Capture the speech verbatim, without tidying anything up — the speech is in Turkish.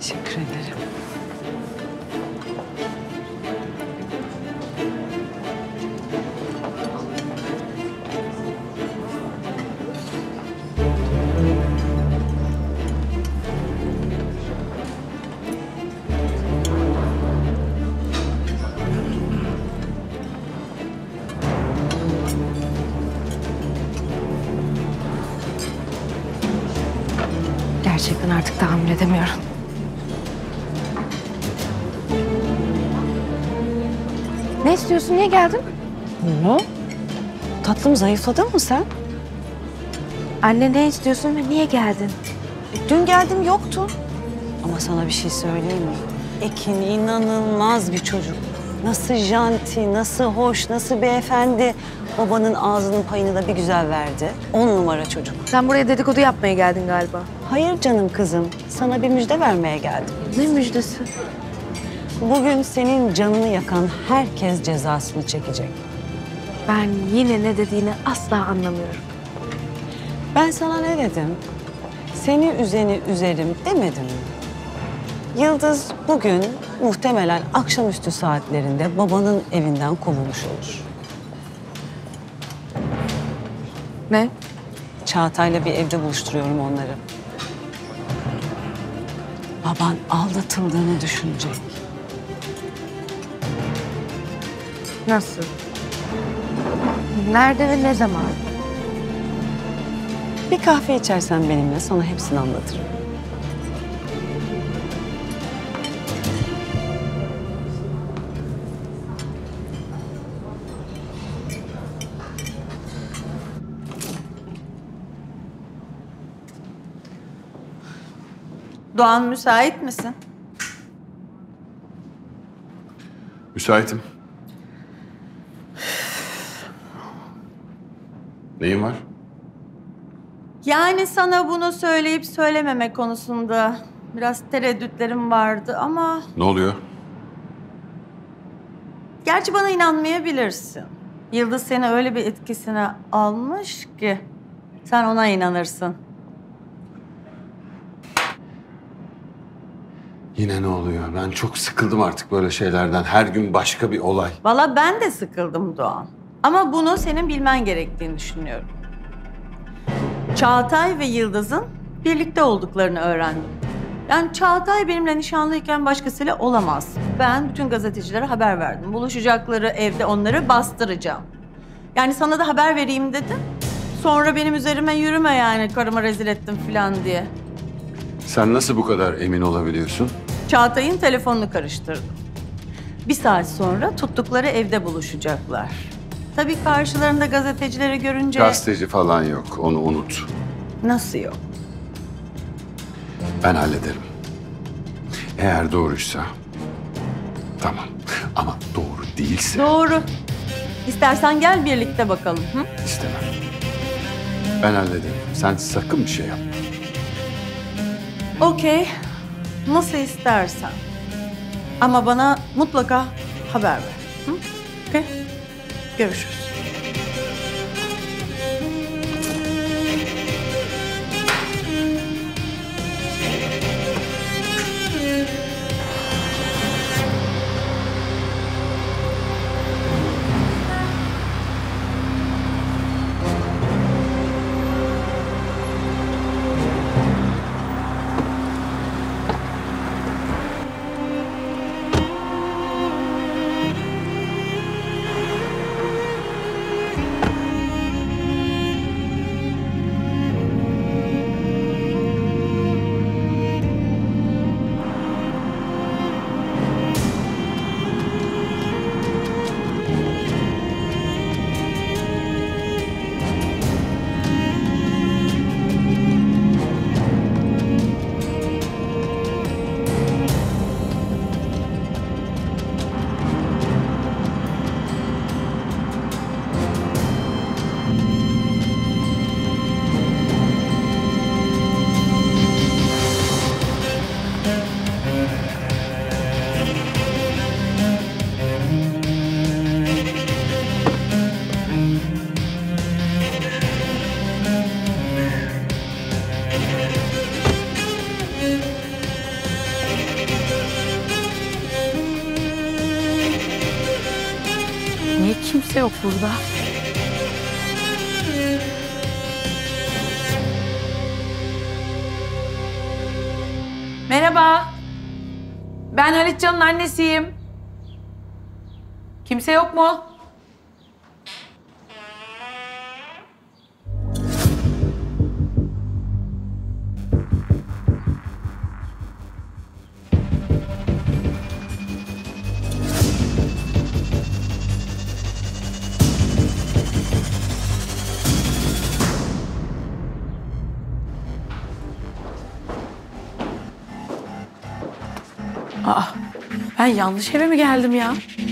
Teşekkür ederim. Gerçekten artık tahammül edemiyorum. Ne istiyorsun? Niye geldin? Ne? Tatlım, zayıfladın mı sen? Anne ne istiyorsun ve niye geldin? Dün geldim yoktun. Ama sana bir şey söyleyeyim mi? Ekin inanılmaz bir çocuk. Nasıl janti, nasıl hoş, nasıl beyefendi. Babanın ağzının payını da bir güzel verdi. On numara çocuk. Sen buraya dedikodu yapmaya geldin galiba. Hayır canım kızım. Sana bir müjde vermeye geldim. Ne müjdesi? Bugün senin canını yakan herkes cezasını çekecek. Ben yine ne dediğini asla anlamıyorum. Ben sana ne dedim? Seni üzeni üzerim demedim mi? Yıldız bugün muhtemelen akşamüstü saatlerinde babanın evinden kovulmuş olur. Ne? Çağatay'la bir evde buluşturuyorum onları. Baban aldatıldığını düşünecek. Nasıl? Nerede ve ne zaman? Bir kahve içersen benimle sana hepsini anlatırım. Doğan, müsait misin? Müsaitim. Neyin var? Yani sana bunu söyleyip söylememe konusunda biraz tereddütlerim vardı ama... Ne oluyor? Gerçi bana inanmayabilirsin. Yıldız seni öyle bir etkisine almış ki sen ona inanırsın. Yine ne oluyor? Ben çok sıkıldım artık böyle şeylerden. Her gün başka bir olay. Valla ben de sıkıldım Doğan. Ama bunu senin bilmen gerektiğini düşünüyorum. Çağatay ve Yıldız'ın birlikte olduklarını öğrendim. Yani Çağatay benimle nişanlıyken başkasıyla olamaz. Ben bütün gazetecilere haber verdim. Buluşacakları evde onları bastıracağım. Yani sana da haber vereyim dedim. Sonra benim üzerime yürüme yani karıma rezil ettim falan diye. Sen nasıl bu kadar emin olabiliyorsun? Çağatay'ın telefonunu karıştırdım. Bir saat sonra tuttukları evde buluşacaklar. Tabii karşılarında gazetecileri görünce... Gazeteci falan yok. Onu unut. Nasıl yok? Ben hallederim. Eğer doğruysa tamam. Ama doğru değilse Doğru. İstersen gel birlikte bakalım. Hı? istemem. Ben hallederim. Sen sakın bir şey yapma. Okey. Nasıl istersen. Ama bana mutlaka haber ver. Hı? Okey. Görüşürüz. yok burada. Merhaba. Ben Halitcan'ın annesiyim. Kimse yok mu? Aa, ben yanlış eve mi geldim ya?